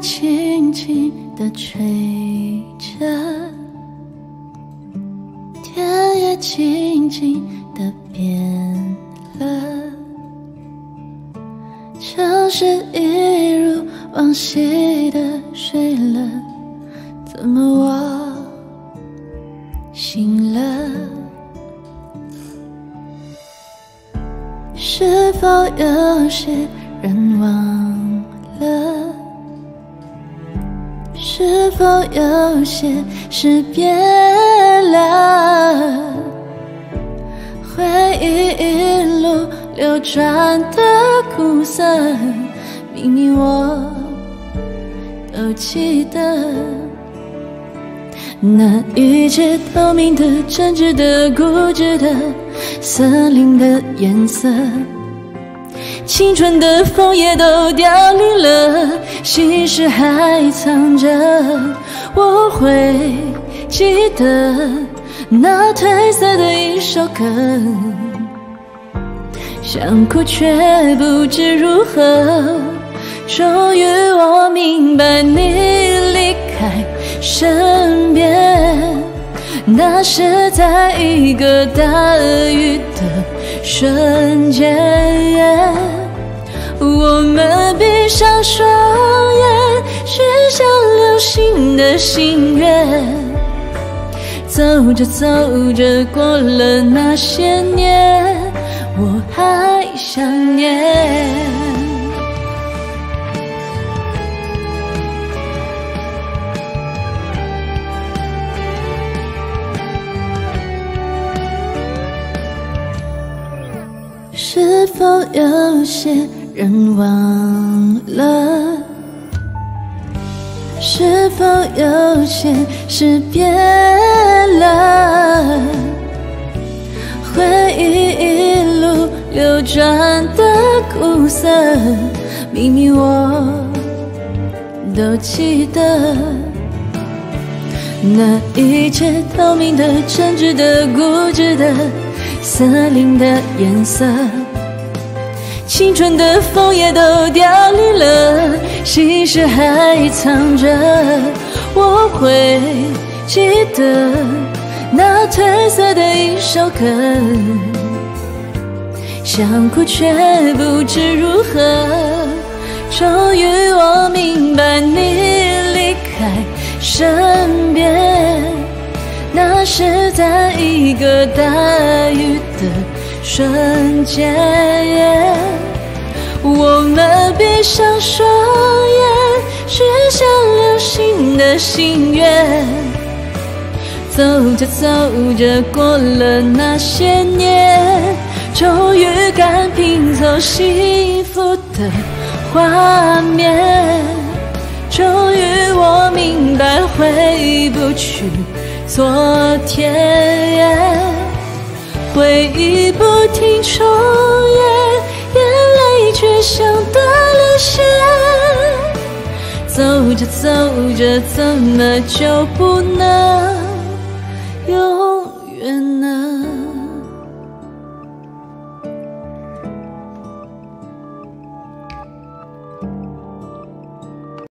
轻轻地吹着，天也静静地变了，城市一如往昔的睡了，怎么我醒了？是否有些人忘了？是否有些事变了？回忆一路流转的苦涩，明明我都记得。那一切透明的、真挚的、固执的森林的颜色，青春的枫叶都凋零了，心事还藏着。我会记得那褪色的一首歌，想哭却不知如何。终于我明白你离开身边，那是在一个大雨的瞬间。我们闭上双眼，许下流星的心愿。走着走着，过了那些年，我还想念。是否有些人忘了？是否有些事变了？回忆一路流转的苦涩，明明我都记得。那一切透明的、真挚的、固执的森林的颜色，青春的枫叶都凋零了，心事还藏着。我会记得那褪色的一首歌，想哭却不知如何。终于我明白你离开身边，那是在一个大雨的瞬间。我们闭上双眼，许下流星的心愿。走着走着，过了那些年，终于敢拼凑幸福的画面。终于我明白回不去昨天，回忆不停重演，眼泪却像断了线。走着走着，怎么就不能有